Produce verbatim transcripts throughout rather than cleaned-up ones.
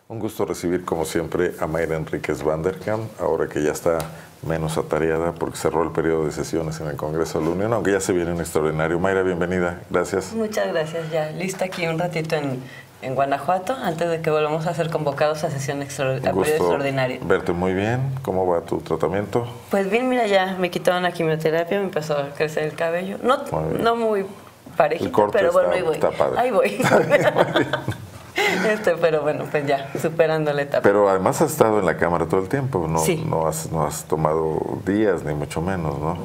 Un gusto recibir, como siempre, a Mayra Enríquez van der Kamp, ahora que ya está menos atareada porque cerró el periodo de sesiones en el Congreso de la Unión, aunque ya se viene un extraordinario. Mayra, bienvenida. Gracias. Muchas gracias. Ya lista aquí un ratito en, en Guanajuato, antes de que volvamos a ser convocados a sesión extra, a periodo extraordinario. Verte muy bien. ¿Cómo va tu tratamiento? Pues bien, mira, ya me quitaron la quimioterapia, me empezó a crecer el cabello. No muy, no muy parejito, pero bueno, está, ahí voy. Está padre. Ahí voy. Está bien, muy bien. Este, pero bueno, pues ya, superando la etapa. Pero además has estado en la Cámara todo el tiempo, no, sí. no, has, no has tomado días, ni mucho menos, ¿no?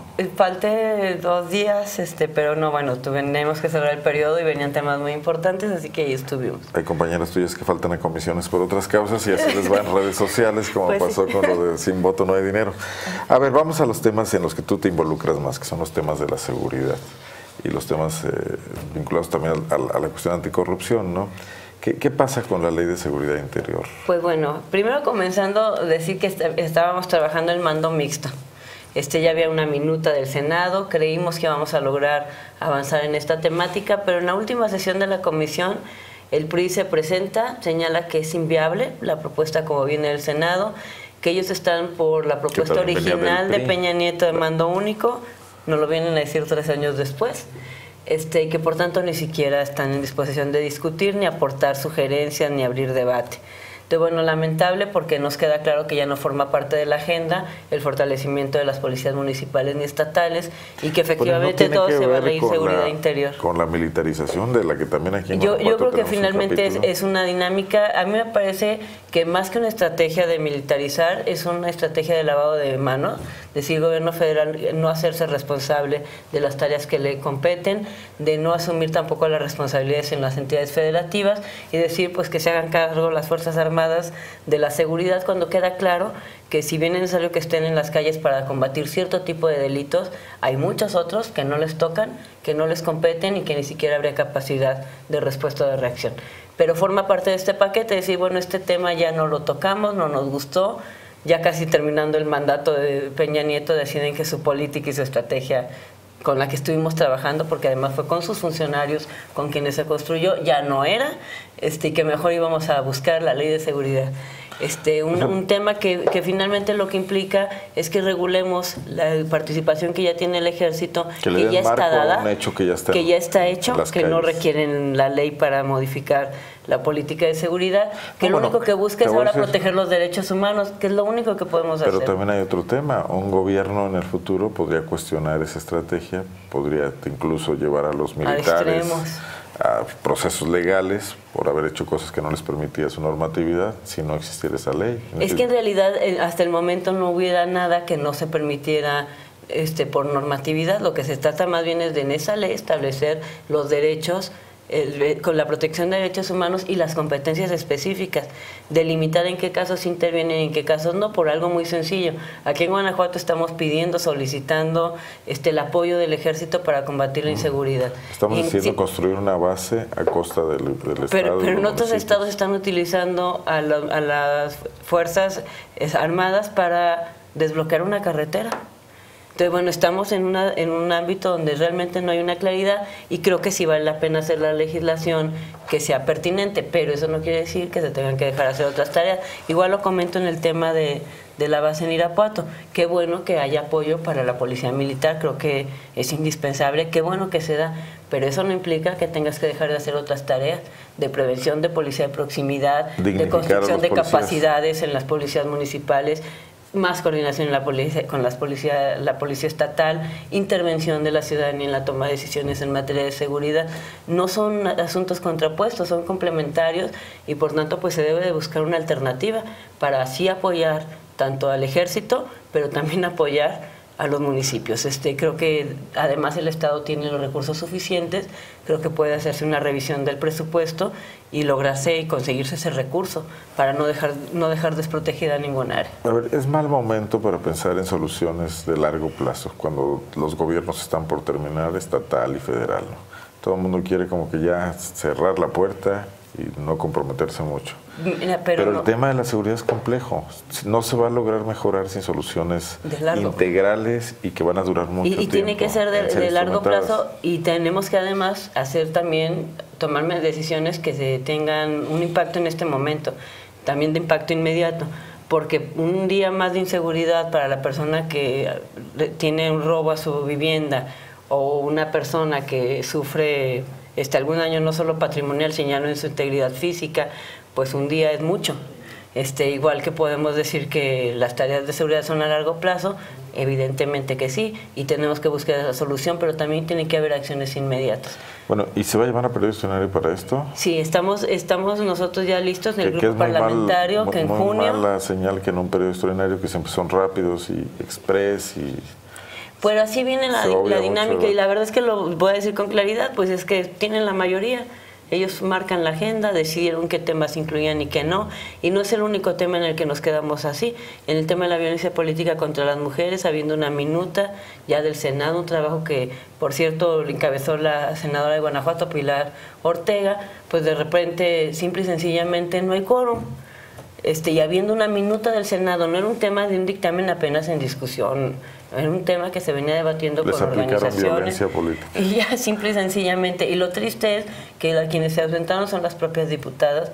Falté dos días, este, pero no, bueno, tuvimos que cerrar el periodo y venían temas muy importantes, así que ahí estuvimos. Hay compañeras tuyas que faltan a comisiones por otras causas y así les va en redes sociales, como pues pasó sí. con lo de sin voto no hay dinero. A ver, vamos a los temas en los que tú te involucras más, que son los temas de la seguridad y los temas eh, vinculados también a, a, a la cuestión de anticorrupción, ¿no? ¿Qué, ¿Qué pasa con la Ley de Seguridad Interior? Pues bueno, primero comenzando decir que estábamos trabajando el mando mixto. Este, ya había una minuta del Senado, creímos que íbamos a lograr avanzar en esta temática, pero en la última sesión de la comisión el P R I se presenta, señala que es inviable la propuesta como viene del Senado, que ellos están por la propuesta original de Peña Nieto de mando único, nos lo vienen a decir tres años después. Este, que por tanto ni siquiera están en disposición de discutir, ni aportar sugerencias, ni abrir debate. Entonces, bueno, lamentable porque nos queda claro que ya no forma parte de la agenda el fortalecimiento de las policías municipales ni estatales y que efectivamente no todo se va a la inseguridad interior. Con la militarización de la que también aquí en Yo, yo creo que un finalmente es, es una dinámica, a mí me parece que más que una estrategia de militarizar, es una estrategia de lavado de manos, decir el gobierno federal no hacerse responsable de las tareas que le competen, de no asumir tampoco las responsabilidades en las entidades federativas y decir pues que se hagan cargo las Fuerzas Armadas de la seguridad cuando queda claro que si bien es necesario que estén en las calles para combatir cierto tipo de delitos, hay muchos otros que no les tocan, que no les competen y que ni siquiera habría capacidad de respuesta o de reacción. Pero forma parte de este paquete, decir, bueno, este tema ya no lo tocamos, no nos gustó, ya casi terminando el mandato de Peña Nieto deciden que su política y su estrategia con la que estuvimos trabajando, porque además fue con sus funcionarios con quienes se construyó, ya no era, este, y que mejor íbamos a buscar la ley de seguridad. Este, un, un tema que, que finalmente lo que implica es que regulemos la participación que ya tiene el ejército, que, que ya está dada, un hecho que ya está, que ya está hecho, que calles. No requieren la ley para modificar la política de seguridad, que no, lo bueno, único que busca es ahora proteger los derechos humanos, que es lo único que podemos pero hacer. Pero también hay otro tema, un gobierno en el futuro podría cuestionar esa estrategia, podría incluso llevar a los militares a, a procesos legales por haber hecho cosas que no les permitía su normatividad si no existiera esa ley. Es que en realidad hasta el momento no hubiera nada que no se permitiera este, por normatividad, lo que se trata más bien es de en esa ley establecer los derechos El, con la protección de derechos humanos y las competencias específicas, delimitar en qué casos intervienen y en qué casos no, por algo muy sencillo. Aquí en Guanajuato estamos pidiendo, solicitando este, el apoyo del ejército para combatir la inseguridad. Estamos y, diciendo sí, construir una base a costa del, del Estado. Pero, pero en otros municipios. estados están utilizando a, la, a las fuerzas armadas para desbloquear una carretera. Entonces, bueno, estamos en, una, en un ámbito donde realmente no hay una claridad y creo que sí vale la pena hacer la legislación que sea pertinente, pero eso no quiere decir que se tengan que dejar hacer otras tareas. Igual lo comento en el tema de, de la base en Irapuato. Qué bueno que haya apoyo para la policía militar, creo que es indispensable, qué bueno que se da, pero eso no implica que tengas que dejar de hacer otras tareas de prevención, de policía de proximidad, de construcción de policías. Capacidades en las policías municipales, más coordinación en la policía, con las policía, la policía estatal, intervención de la ciudadanía en la toma de decisiones en materia de seguridad. No son asuntos contrapuestos, son complementarios y por tanto pues se debe de buscar una alternativa para así apoyar tanto al ejército, pero también apoyar a los municipios. Este, creo que además el Estado tiene los recursos suficientes, creo que puede hacerse una revisión del presupuesto y lograrse y conseguirse ese recurso para no dejar, no dejar desprotegida ninguna área. A ver, es mal momento para pensar en soluciones de largo plazo, cuando los gobiernos están por terminar, estatal y federal, ¿no? Todo el mundo quiere como que ya cerrar la puerta y no comprometerse mucho. Mira, pero pero el no. tema de la seguridad es complejo. No se va a lograr mejorar sin soluciones integrales y que van a durar mucho y, y tiempo. Y tiene que ser de, de largo plazo y tenemos que además hacer también, tomar decisiones que se tengan un impacto en este momento. también de impacto inmediato, porque un día más de inseguridad para la persona que tiene un robo a su vivienda o una persona que sufre este, algún daño no solo patrimonial, sino en su integridad física, pues un día es mucho. Este, igual que podemos decir que las tareas de seguridad son a largo plazo, evidentemente que sí, y tenemos que buscar esa solución, pero también tiene que haber acciones inmediatas. Bueno, ¿y se va a llevar a Periódico Extraordinario para esto? Sí, estamos estamos nosotros ya listos en el grupo parlamentario, mal, que en muy junio... Es mala señal que en un periódico extraordinario que siempre son rápidos y express y... Pero así viene la, la dinámica mucho, y la verdad es que lo voy a decir con claridad, pues es que tienen la mayoría. Ellos marcan la agenda, decidieron qué temas incluían y qué no, y no es el único tema en el que nos quedamos así. En el tema de la violencia política contra las mujeres, habiendo una minuta ya del Senado, un trabajo que, por cierto, encabezó la senadora de Guanajuato, Pilar Ortega, pues de repente, simple y sencillamente, no hay quórum. Este, y habiendo una minuta del Senado, no era un tema de un dictamen apenas en discusión, era un tema que se venía debatiendo Les con organizaciones. Violencia política. Y ya, simple y sencillamente. Y lo triste es que a quienes se ausentaron son las propias diputadas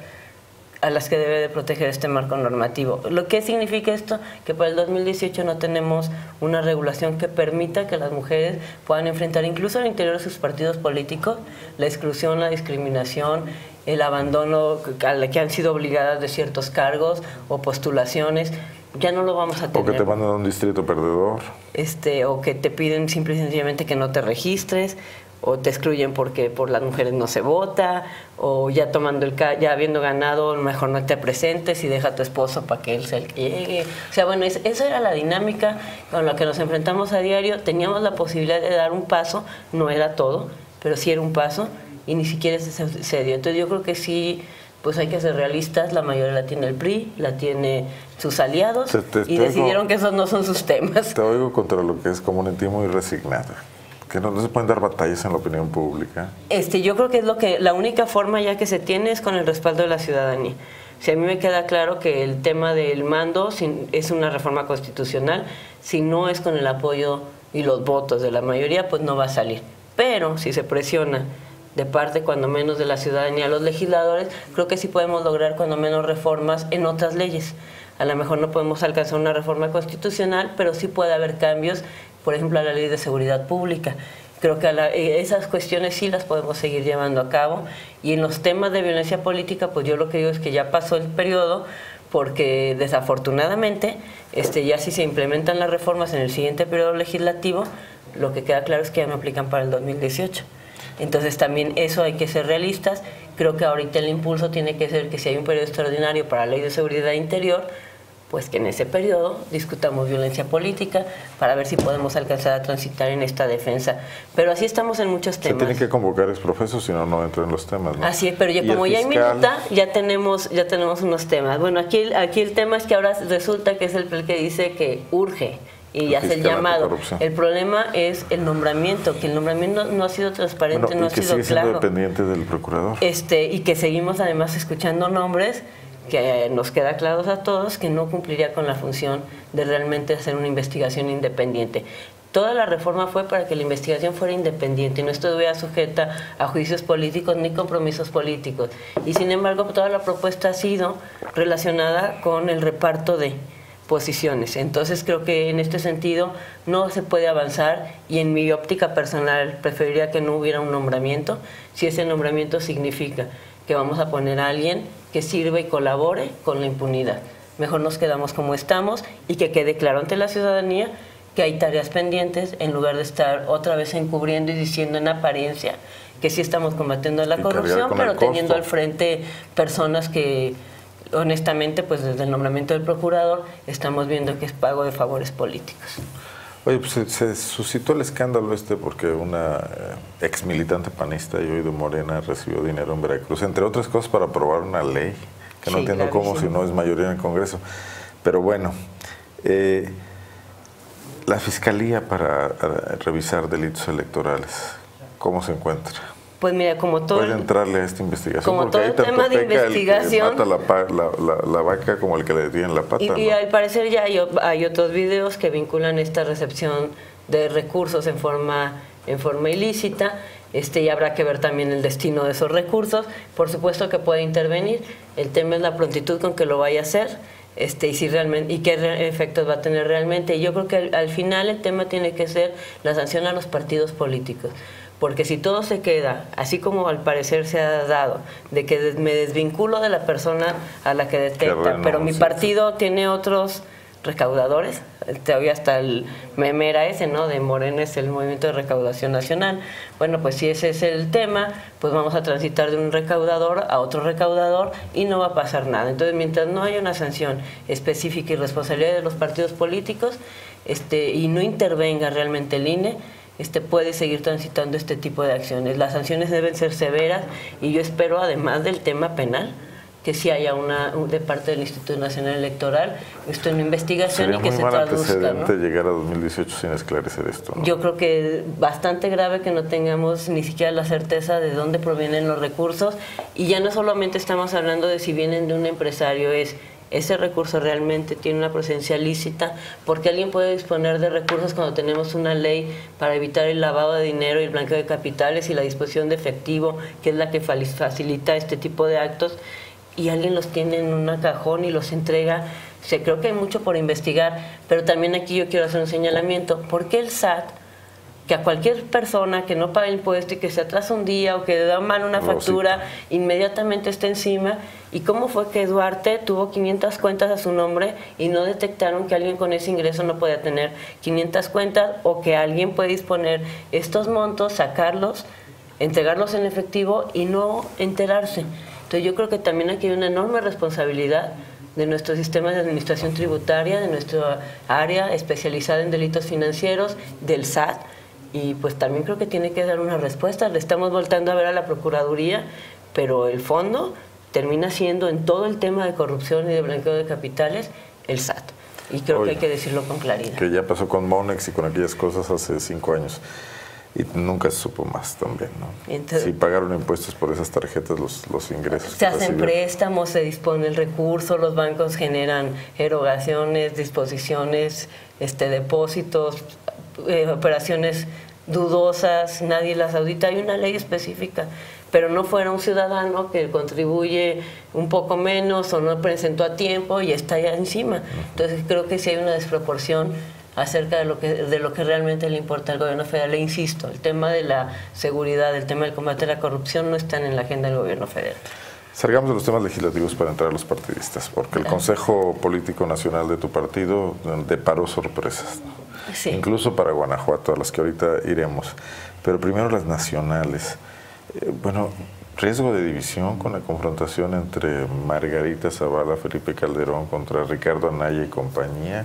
a las que debe de proteger este marco normativo. ¿Lo que significa esto? Que para el dos mil dieciocho no tenemos una regulación que permita que las mujeres puedan enfrentar, incluso al interior de sus partidos políticos, la exclusión, la discriminación, el abandono a la que han sido obligadas de ciertos cargos o postulaciones. Ya no lo vamos a tener. O que te mandan a un distrito perdedor. Este, o que te piden simple y sencillamente que no te registres, o te excluyen porque por las mujeres no se vota, o ya tomando el ya habiendo ganado, mejor no te presentes y deja a tu esposo para que él sea el que llegue. O sea, bueno, es, esa era la dinámica con la que nos enfrentamos a diario. Teníamos la posibilidad de dar un paso, no era todo, pero sí era un paso, y ni siquiera se, se dio. Entonces yo creo que sí, pues hay que ser realistas, la mayoría la tiene el P R I, la tiene sus aliados, te, te, y decidieron oigo, que esos no son sus temas. Te oigo contra lo que es común en ti, muy resignada. Que no, no se pueden dar batallas en la opinión pública. Este, yo creo que es lo que la única forma ya que se tiene es con el respaldo de la ciudadanía. Si a mí me queda claro que el tema del mando si, es una reforma constitucional, si no es con el apoyo y los votos de la mayoría, pues no va a salir. Pero si se presiona de parte cuando menos de la ciudadanía a los legisladores, creo que sí podemos lograr cuando menos reformas en otras leyes. A lo mejor no podemos alcanzar una reforma constitucional, pero sí puede haber cambios, por ejemplo, a la Ley de Seguridad Pública. Creo que a la, esas cuestiones sí las podemos seguir llevando a cabo. Y en los temas de violencia política, pues yo lo que digo es que ya pasó el periodo, porque desafortunadamente este, ya si se implementan las reformas en el siguiente periodo legislativo, lo que queda claro es que ya no aplican para el dos mil dieciocho. Entonces también eso hay que ser realistas. Creo que ahorita el impulso tiene que ser que si hay un periodo extraordinario para la Ley de Seguridad Interior, pues que en ese periodo discutamos violencia política para ver si podemos alcanzar a transitar en esta defensa. Pero así estamos en muchos temas. Se tienen que convocar exprofesos, si no, no entran en los temas, ¿no? Así es, pero ya como ya hay minuta, ya tenemos, ya tenemos unos temas. Bueno, aquí, aquí el tema es que ahora resulta que es el que dice que urge y hace el llamado. El problema es el nombramiento, que el nombramiento no, no ha sido transparente, bueno, no ha sido claro. Y que sigue siendo dependiente del procurador. Este, y que seguimos además escuchando nombres que nos queda claro a todos que no cumpliría con la función de realmente hacer una investigación independiente. Toda la reforma fue para que la investigación fuera independiente y no estuviera sujeta a juicios políticos ni compromisos políticos. Y sin embargo, toda la propuesta ha sido relacionada con el reparto de posiciones. Entonces creo que en este sentido no se puede avanzar, y en mi óptica personal preferiría que no hubiera un nombramiento, si ese nombramiento significa que vamos a poner a alguien que sirva y colabore con la impunidad. Mejor nos quedamos como estamos y que quede claro ante la ciudadanía que hay tareas pendientes, en lugar de estar otra vez encubriendo y diciendo en apariencia que sí estamos combatiendo la corrupción, pero teniendo al frente personas que honestamente, pues desde el nombramiento del procurador estamos viendo que es pago de favores políticos. Oye, pues se, se suscitó el escándalo este porque una eh, ex militante panista y hoy de Morena recibió dinero en Veracruz, entre otras cosas para aprobar una ley, que no sí, entiendo cómo si no es mayoría en el Congreso. Pero bueno, eh, la Fiscalía para a, revisar delitos electorales, ¿cómo se encuentra? Pues mira, como todo... Puede entrarle a esta investigación. Como todo el tema de investigación... El que mata la, la, la, la vaca como el que le detiene la pata. Y, ¿no? y al parecer ya hay, hay otros videos que vinculan esta recepción de recursos en forma, en forma ilícita. Este, y habrá que ver también el destino de esos recursos. Por supuesto que puede intervenir. el tema es la prontitud con que lo vaya a hacer, este, y si realmente y qué efectos va a tener realmente. Y yo creo que al, al final el tema tiene que ser la sanción a los partidos políticos. Porque si todo se queda, así como al parecer se ha dado, de que me desvinculo de la persona a la que detecta, pero mi partido tiene otros recaudadores, todavía hasta el meme era ese, ¿no? De Morena es el Movimiento de Recaudación Nacional. Bueno, pues si ese es el tema, pues vamos a transitar de un recaudador a otro recaudador y no va a pasar nada. Entonces, mientras no haya una sanción específica y responsabilidad de los partidos políticos, este, y no intervenga realmente el I N E, Este, puede seguir transitando este tipo de acciones. Las sanciones deben ser severas y yo espero, además del tema penal, que sí haya una de parte del Instituto Nacional Electoral esto en una investigación y que se traduzca. Sería muy mal antecedente llegar a dos mil dieciocho sin esclarecer esto, ¿no? Yo creo que es bastante grave que no tengamos ni siquiera la certeza de dónde provienen los recursos, y ya no solamente estamos hablando de si vienen de un empresario, es ese recurso realmente tiene una procedencia lícita, porque alguien puede disponer de recursos cuando tenemos una ley para evitar el lavado de dinero y el blanqueo de capitales y la disposición de efectivo, que es la que facilita este tipo de actos, y alguien los tiene en un cajón y los entrega. O sea, creo que hay mucho por investigar, pero también aquí yo quiero hacer un señalamiento. ¿Por qué el S A T, que a cualquier persona que no paga impuesto y que se atrasa un día o que da mal una factura, inmediatamente está encima? ¿Y cómo fue que Duarte tuvo quinientas cuentas a su nombre y no detectaron que alguien con ese ingreso no podía tener quinientas cuentas, o que alguien puede disponer estos montos, sacarlos, entregarlos en efectivo y no enterarse? Entonces yo creo que también aquí hay una enorme responsabilidad de nuestro sistema de administración tributaria, de nuestra área especializada en delitos financieros, del S A T, y pues también creo que tiene que dar una respuesta. Le estamos voltando a ver a la Procuraduría, pero el fondo termina siendo en todo el tema de corrupción y de blanqueo de capitales el S A T. Y creo Oye, que hay que decirlo con claridad. Que ya pasó con Monex y con aquellas cosas hace cinco años. Y nunca se supo más también, ¿no? Entonces, sí pagaron impuestos por esas tarjetas, los, los ingresos. Se hacen préstamos, se dispone el recurso, los bancos generan erogaciones, disposiciones, este, depósitos, eh, operaciones dudosas, nadie las audita. Hay una ley específica, pero no fuera un ciudadano que contribuye un poco menos o no presentó a tiempo y está ya encima. Entonces creo que sí hay una desproporción acerca de lo que de lo que realmente le importa al gobierno federal. Le insisto, el tema de la seguridad, el tema del combate a la corrupción no están en la agenda del gobierno federal. Salgamos de los temas legislativos para entrar a los partidistas, porque el Consejo Político Nacional de tu partido deparó sorpresas, ¿no? Sí. Incluso para Guanajuato, a las que ahorita iremos. Pero primero las nacionales. Eh, bueno, riesgo de división con la confrontación entre Margarita Zavala, Felipe Calderón contra Ricardo Anaya y compañía.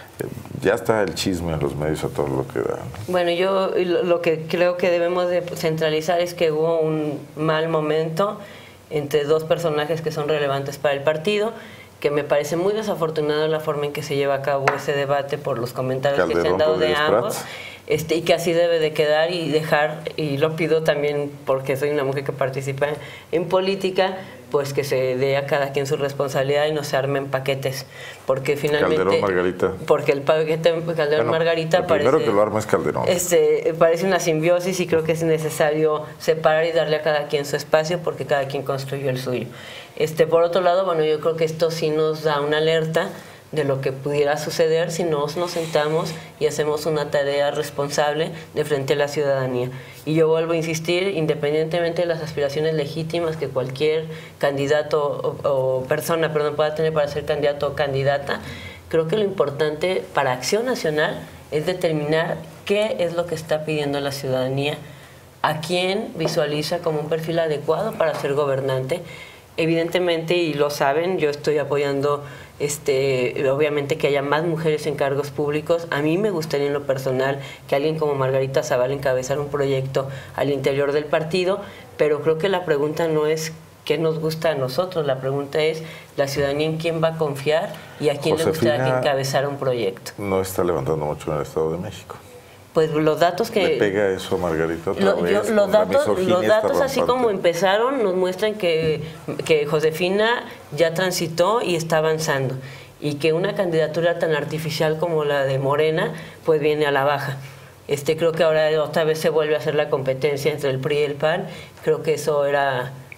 Ya está el chisme en los medios a todo lo que da, ¿no? Bueno, yo lo que creo que debemos de centralizar es que hubo un mal momento entre dos personajes que son relevantes para el partido, que me parece muy desafortunado la forma en que se lleva a cabo ese debate por los comentarios Calderón, que se han dado de ambos, este, y que así debe de quedar y dejar, y lo pido también porque soy una mujer que participa en, en política, pues que se dé a cada quien su responsabilidad y no se armen paquetes, porque finalmente Calderón Margarita, porque el paquete Calderón bueno, Margarita el primero parece que lo arma es Calderón, este, parece una simbiosis, y creo que es necesario separar y darle a cada quien su espacio, porque cada quien construyó el suyo. Este, por otro lado, bueno, yo creo que esto sí nos da una alerta de lo que pudiera suceder si no nos sentamos y hacemos una tarea responsable de frente a la ciudadanía. Y yo vuelvo a insistir, independientemente de las aspiraciones legítimas que cualquier candidato o, o persona perdón, pueda tener para ser candidato o candidata, creo que lo importante para Acción Nacional es determinar qué es lo que está pidiendo la ciudadanía, a quién visualiza como un perfil adecuado para ser gobernante. Evidentemente, y lo saben, yo estoy apoyando este, obviamente que haya más mujeres en cargos públicos. A mí me gustaría en lo personal que alguien como Margarita Zavala encabezara un proyecto al interior del partido, pero creo que la pregunta no es qué nos gusta a nosotros, la pregunta es la ciudadanía en quién va a confiar y a quién Josefina le gustaría que encabezara un proyecto. No está levantando mucho en el Estado de México. Pues los datos que... ¿Le pega eso a Margarita otra lo, vez? Yo, los datos, los datos así como empezaron, nos muestran que, que Josefina ya transitó y está avanzando. Y que una candidatura tan artificial como la de Morena, pues viene a la baja. Este, creo que ahora otra vez se vuelve a hacer la competencia entre el P R I y el P A N. Creo que eso era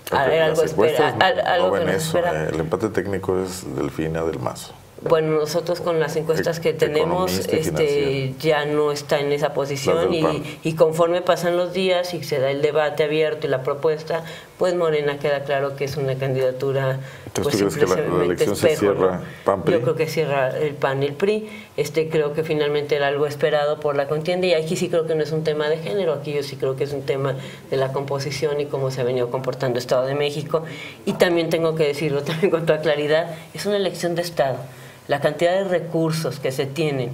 A ver, algo espera, algo no ven que nos eso, espera. eh, el empate técnico es Delfina del Mazo. Bueno, nosotros con las encuestas que tenemos este, ya no está en esa posición y, y conforme pasan los días y se da el debate abierto y la propuesta, pues Morena queda claro que es una candidatura. Entonces, pues, ¿tú crees que la, la elección espejo, se cierra ¿no? P A N P R I? Yo creo que cierra el P A N y el P R I. Este, creo que finalmente era algo esperado por la contienda y aquí sí creo que no es un tema de género, aquí yo sí creo que es un tema de la composición y cómo se ha venido comportando el Estado de México. Y también tengo que decirlo también con toda claridad, es una elección de Estado. La cantidad de recursos que se tienen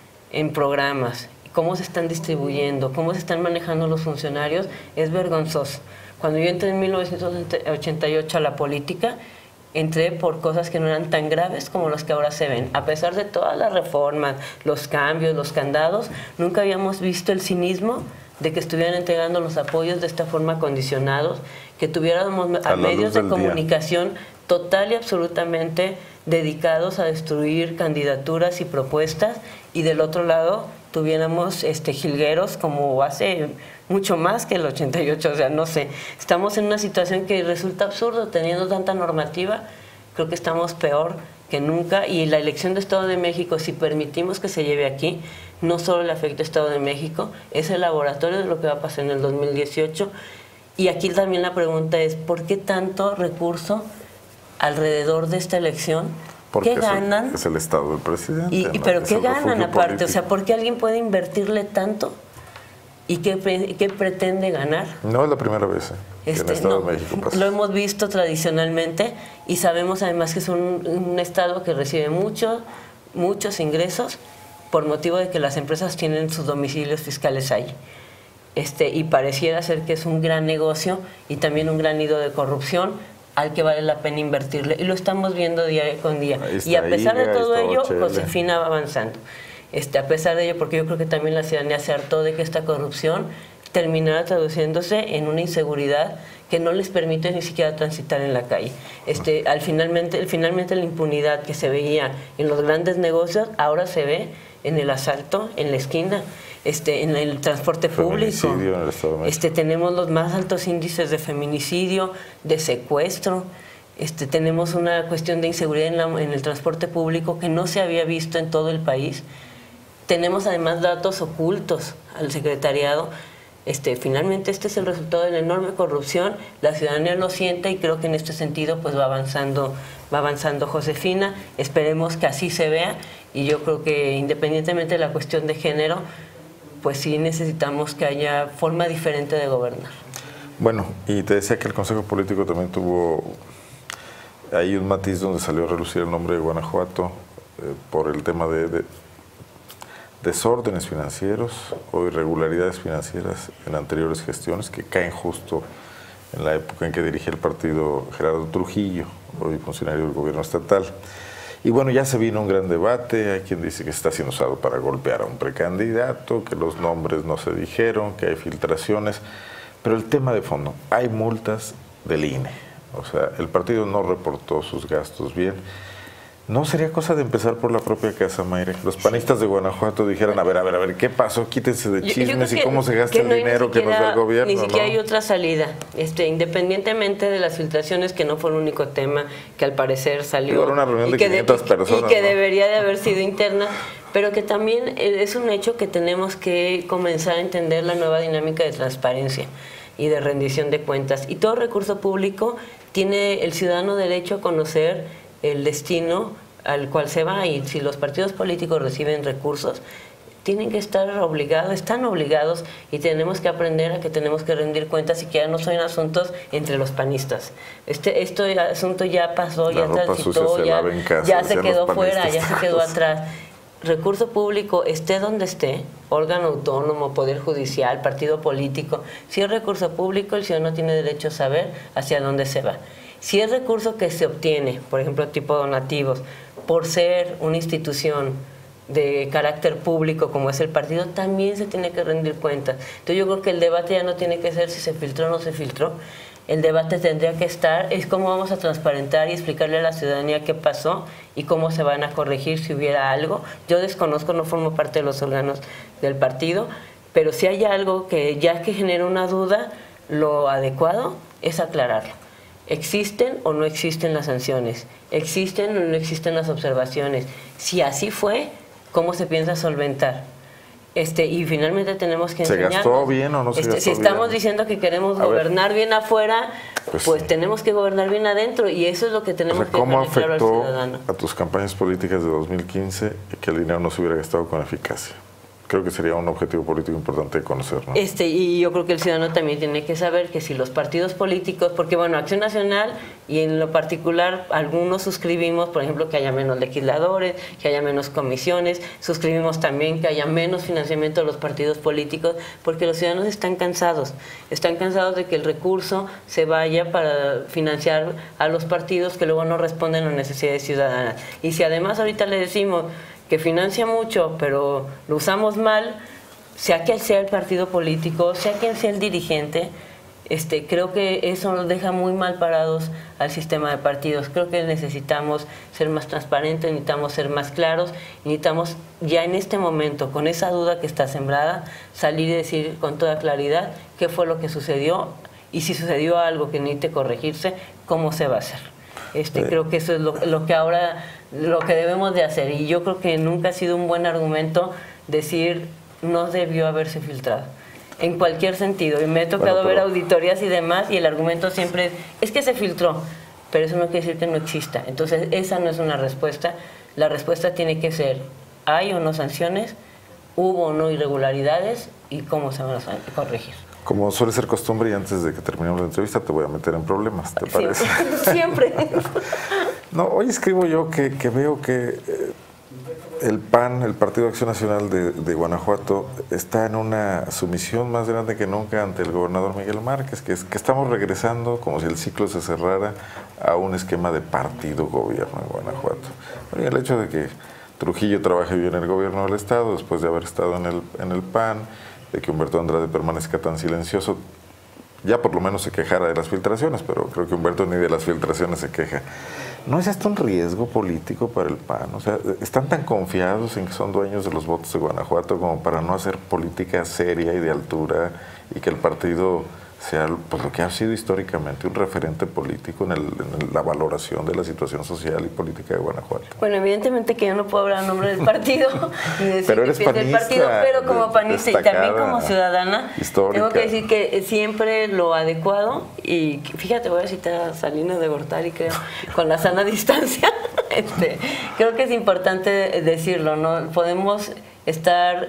en programas, cómo se están distribuyendo, cómo se están manejando los funcionarios, es vergonzoso. Cuando yo entré en mil novecientos ochenta y ocho a la política, entré por cosas que no eran tan graves como las que ahora se ven. A pesar de todas las reformas, los cambios, los candados, nunca habíamos visto el cinismo de que estuvieran entregando los apoyos de esta forma condicionados, que tuviéramos a medios de comunicación total y absolutamente dedicados a destruir candidaturas y propuestas, y del otro lado tuviéramos este, jilgueros como hace mucho más que el ochenta y ocho, o sea, no sé, estamos en una situación que resulta absurdo teniendo tanta normativa, creo que estamos peor que nunca, y la elección de Estado de México, si permitimos que se lleve aquí, no solo le afecta a Estado de México, es el laboratorio de lo que va a pasar en el dos mil dieciocho, y aquí también la pregunta es, ¿por qué tanto recurso alrededor de esta elección? Porque ¿Qué ganan? Es el, es el Estado del presidente. Y, y, ¿no? ¿Pero es qué ganan político. aparte? O sea, ¿por qué alguien puede invertirle tanto? ¿Y qué, qué pretende ganar? No es la primera vez eh, este, que en Estado no, de México pasa. Lo hemos visto tradicionalmente y sabemos además que es un, un Estado que recibe mucho, muchos ingresos por motivo de que las empresas tienen sus domicilios fiscales ahí. Este, y pareciera ser que es un gran negocio y también un gran nido de corrupción al que vale la pena invertirle. Y lo estamos viendo día con día. Y a pesar de todo ello, Josefina va avanzando. Este, a pesar de ello, porque yo creo que también la ciudadanía se hartó de que esta corrupción terminara traduciéndose en una inseguridad que no les permite ni siquiera transitar en la calle. Este, al finalmente, finalmente la impunidad que se veía en los grandes negocios, ahora se ve en el asalto, en la esquina, este, en el transporte público. En el Estado de México. Este, tenemos los más altos índices de feminicidio, de secuestro. Este, tenemos una cuestión de inseguridad en, la, en el transporte público que no se había visto en todo el país. Tenemos además datos ocultos al secretariado. Este, finalmente este es el resultado de la enorme corrupción, la ciudadanía lo siente y creo que en este sentido pues va avanzando, va avanzando Josefina, esperemos que así se vea y yo creo que independientemente de la cuestión de género, pues sí necesitamos que haya forma diferente de gobernar. Bueno, y te decía que el Consejo Político también tuvo ahí un matiz donde salió a relucir el nombre de Guanajuato eh, por el tema de, de desórdenes financieros o irregularidades financieras en anteriores gestiones que caen justo en la época en que dirige el partido Gerardo Trujillo, hoy funcionario del gobierno estatal. Y bueno, ya se vino un gran debate, hay quien dice que está siendo usado para golpear a un precandidato, que los nombres no se dijeron, que hay filtraciones, pero el tema de fondo, hay multas del I N E, o sea, el partido no reportó sus gastos bien. ¿No sería cosa de empezar por la propia casa, Mayra? Los panistas de Guanajuato dijeran, a ver, a ver, a ver, ¿qué pasó? Quítense de chismes y cómo se gasta el dinero que nos da el gobierno. Ni siquiera ¿no? hay otra salida, este, independientemente de las filtraciones, que no fue el único tema que al parecer salió. Una reunión de y que, quinientas de, personas. Y que ¿no? debería de haber sido interna, pero que también es un hecho que tenemos que comenzar a entender la nueva dinámica de transparencia y de rendición de cuentas. Y todo recurso público tiene el ciudadano derecho a conocer el destino al cual se va, y si los partidos políticos reciben recursos, tienen que estar obligados, están obligados, y tenemos que aprender a que tenemos que rendir cuentas y que ya no son asuntos entre los panistas. Este, este asunto ya pasó, la ya transitó, ya, casa, ya se quedó fuera, ya se quedó atrás. Recurso público, esté donde esté, órgano autónomo, poder judicial, partido político, si es recurso público, el ciudadano tiene derecho a saber hacia dónde se va. Si es recurso que se obtiene, por ejemplo, tipo donativos, por ser una institución de carácter público como es el partido, también se tiene que rendir cuentas. Entonces yo creo que el debate ya no tiene que ser si se filtró o no se filtró. El debate tendría que estar, es cómo vamos a transparentar y explicarle a la ciudadanía qué pasó y cómo se van a corregir si hubiera algo. Yo desconozco, no formo parte de los órganos del partido, pero si hay algo que ya que genera una duda, lo adecuado es aclararlo. ¿Existen o no existen las sanciones? ¿Existen o no existen las observaciones? Si así fue, ¿cómo se piensa solventar? Este, y finalmente tenemos que enseñarnos. ¿Se gastó bien o no se este, gastó Si estamos bien? diciendo que queremos A gobernar ver, bien afuera, pues, pues sí. tenemos que gobernar bien adentro, y eso es lo que tenemos O sea, que ¿cómo dejarle claro al afectó ciudadano. a tus campañas políticas de dos mil quince que el dinero no se hubiera gastado con eficacia? Creo que sería un objetivo político importante de conocer, ¿no? Este, y yo creo que el ciudadano también tiene que saber que si los partidos políticos, porque bueno, Acción Nacional y en lo particular algunos suscribimos, por ejemplo, que haya menos legisladores, que haya menos comisiones, suscribimos también que haya menos financiamiento de los partidos políticos, porque los ciudadanos están cansados, están cansados de que el recurso se vaya para financiar a los partidos que luego no responden a necesidades ciudadanas. Y si además ahorita le decimos que financia mucho, pero lo usamos mal, sea quien sea el partido político, sea quien sea el dirigente, este, creo que eso nos deja muy mal parados al sistema de partidos. Creo que necesitamos ser más transparentes, necesitamos ser más claros, necesitamos ya en este momento, con esa duda que está sembrada, salir y decir con toda claridad qué fue lo que sucedió, y si sucedió algo que necesite corregirse, cómo se va a hacer. Este, sí. Creo que eso es lo, lo que ahora, lo que debemos de hacer, y yo creo que nunca ha sido un buen argumento decir no debió haberse filtrado, en cualquier sentido, y me ha tocado bueno, pero... ver auditorías y demás, y el argumento siempre es, es que se filtró, pero eso no quiere decir que no exista. Entonces esa no es una respuesta. La respuesta tiene que ser, ¿hay o no sanciones? ¿Hubo o no irregularidades? ¿Y cómo se van a corregir? Como suele ser costumbre, y antes de que terminemos la entrevista te voy a meter en problemas, ¿te parece? Siempre. No, hoy escribo yo que, que veo que eh, el P A N, el Partido de Acción Nacional de, de Guanajuato, está en una sumisión más grande que nunca ante el gobernador Miguel Márquez, que, es, que estamos regresando, como si el ciclo se cerrara, a un esquema de partido-gobierno en Guanajuato. Bueno, y el hecho de que Trujillo trabaje bien en el gobierno del Estado, después de haber estado en el, en el P A N, de que Humberto Andrade permanezca tan silencioso, ya por lo menos se quejara de las filtraciones, pero creo que Humberto ni de las filtraciones se queja. ¿No es esto un riesgo político para el P A N? O sea, ¿están tan confiados en que son dueños de los votos de Guanajuato como para no hacer política seria y de altura, y que el partido sea pues, lo que ha sido históricamente un referente político en, el, en la valoración de la situación social y política de Guanajuato? Bueno, evidentemente que yo no puedo hablar a nombre del partido ni decir pero eres que piensa el partido, pero como panista y también como ciudadana, histórica. Tengo que decir que siempre lo adecuado, y fíjate, voy a citar a Salinas de Gortari, creo, con la sana distancia. este, creo que es importante decirlo, ¿no? Podemos estar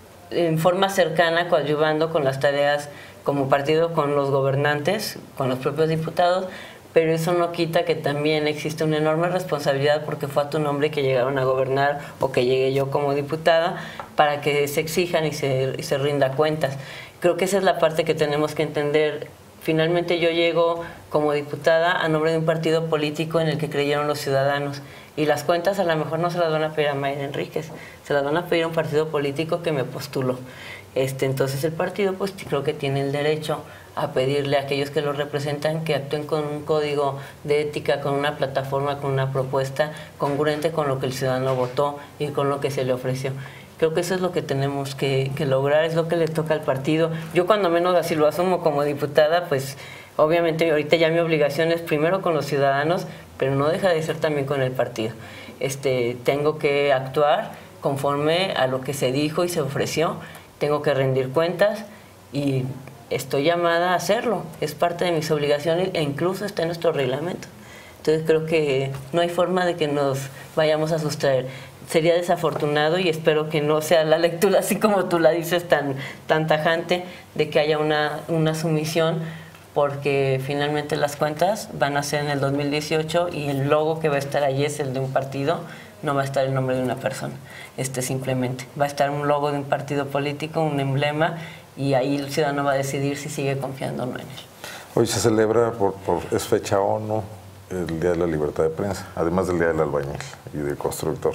en forma cercana coadyuvando con las tareas como partido, con los gobernantes, con los propios diputados, pero eso no quita que también existe una enorme responsabilidad, porque fue a tu nombre que llegaron a gobernar, o que llegué yo como diputada, para que se exijan y se, y se rinda cuentas. Creo que esa es la parte que tenemos que entender. Finalmente yo llego como diputada a nombre de un partido político en el que creyeron los ciudadanos, y las cuentas a lo mejor no se las van a pedir a Mayra Enríquez, se las van a pedir a un partido político que me postuló. Este, entonces el partido pues creo que tiene el derecho a pedirle a aquellos que lo representan que actúen con un código de ética, con una plataforma, con una propuesta congruente con lo que el ciudadano votó y con lo que se le ofreció. Creo que eso es lo que tenemos que, que lograr, es lo que le toca al partido. Yo cuando menos así lo asumo como diputada, pues obviamente ahorita ya mi obligación es primero con los ciudadanos, pero no deja de ser también con el partido. Este, tengo que actuar conforme a lo que se dijo y se ofreció, tengo que rendir cuentas y estoy llamada a hacerlo, es parte de mis obligaciones e incluso está en nuestro reglamento. Entonces creo que no hay forma de que nos vayamos a sustraer. Sería desafortunado, y espero que no sea la lectura así como tú la dices, tan, tan tajante, de que haya una, una sumisión, porque finalmente las cuentas van a ser en el dos mil dieciocho y el logo que va a estar allí es el de un partido, no va a estar el nombre de una persona, este simplemente va a estar un logo de un partido político, un emblema, y ahí el ciudadano va a decidir si sigue confiando o no en él. Hoy se celebra, por, por es fecha ONU, el Día de la Libertad de Prensa, además del Día del Albañil y del Constructor.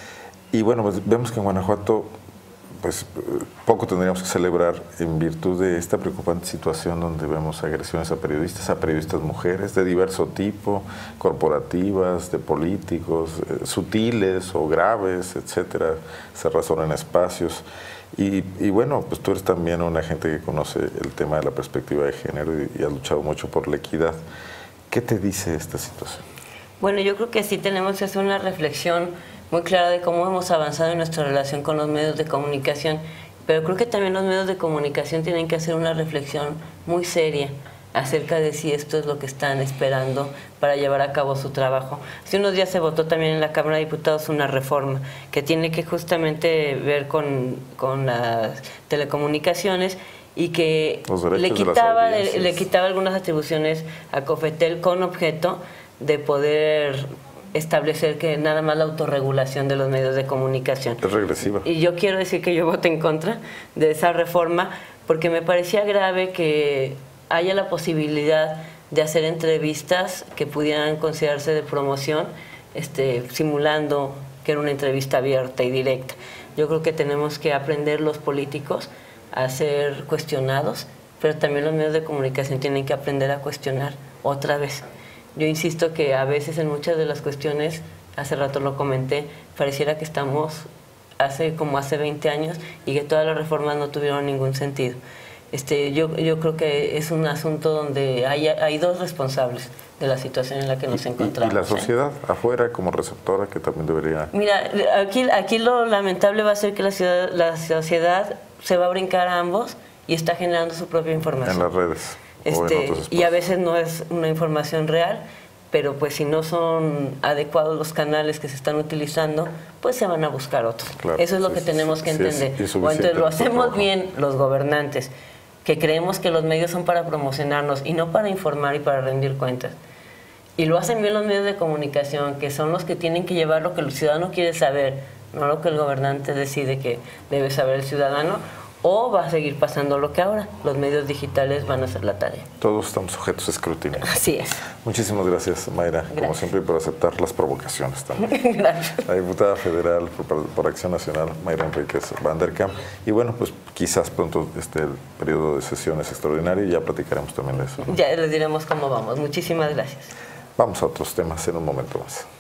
Y bueno, pues vemos que en Guanajuato pues poco tendríamos que celebrar en virtud de esta preocupante situación donde vemos agresiones a periodistas, a periodistas mujeres de diverso tipo, corporativas, de políticos, eh, sutiles o graves, etcétera, se razonan espacios. Y, y bueno, pues tú eres también una gente que conoce el tema de la perspectiva de género y, y has luchado mucho por la equidad. ¿Qué te dice esta situación? Bueno, yo creo que sí tenemos que hacer una reflexión muy clara de cómo hemos avanzado en nuestra relación con los medios de comunicación, pero creo que también los medios de comunicación tienen que hacer una reflexión muy seria acerca de si esto es lo que están esperando para llevar a cabo su trabajo. Hace unos días se votó también en la Cámara de Diputados una reforma que tiene que justamente ver con, con las telecomunicaciones y que le quitaba, le, le quitaba algunas atribuciones a COFETEL con objeto de poder establecer que nada más la autorregulación de los medios de comunicación. Es regresiva. Y yo quiero decir que yo voté en contra de esa reforma porque me parecía grave que haya la posibilidad de hacer entrevistas que pudieran considerarse de promoción, este, simulando que era una entrevista abierta y directa. Yo creo que tenemos que aprender los políticos a ser cuestionados, pero también los medios de comunicación tienen que aprender a cuestionar otra vez. Yo insisto que a veces en muchas de las cuestiones, hace rato lo comenté, pareciera que estamos hace como hace veinte años y que todas las reformas no tuvieron ningún sentido. Este, yo, yo creo que es un asunto donde hay, hay dos responsables de la situación en la que nos encontramos. ¿Y la sociedad ¿eh? afuera como receptora que también debería...? Mira, aquí, aquí lo lamentable va a ser que la, ciudad, la sociedad se va a brincar a ambos y está generando su propia información. En las redes. Este, y a veces no es una información real, pero pues si no son adecuados los canales que se están utilizando, pues se van a buscar otros. Claro, eso es lo sí, que tenemos que entender. Sí es, o entonces lo hacemos bien los gobernantes, que creemos que los medios son para promocionarnos y no para informar y para rendir cuentas. Y lo hacen bien los medios de comunicación, que son los que tienen que llevar lo que el ciudadano quiere saber, no lo que el gobernante decide que debe saber el ciudadano, o va a seguir pasando lo que ahora. Los medios digitales van a hacer la tarea. Todos estamos sujetos a escrutinio. Así es. Muchísimas gracias, Mayra, gracias. Como siempre, por aceptar las provocaciones también. Gracias. La diputada federal por, por Acción Nacional, Mayra Enríquez Van der Kamp. Y bueno, pues quizás pronto esté el periodo de sesiones extraordinario y ya platicaremos también de eso, ¿no? Ya les diremos cómo vamos. Muchísimas gracias. Vamos a otros temas en un momento más.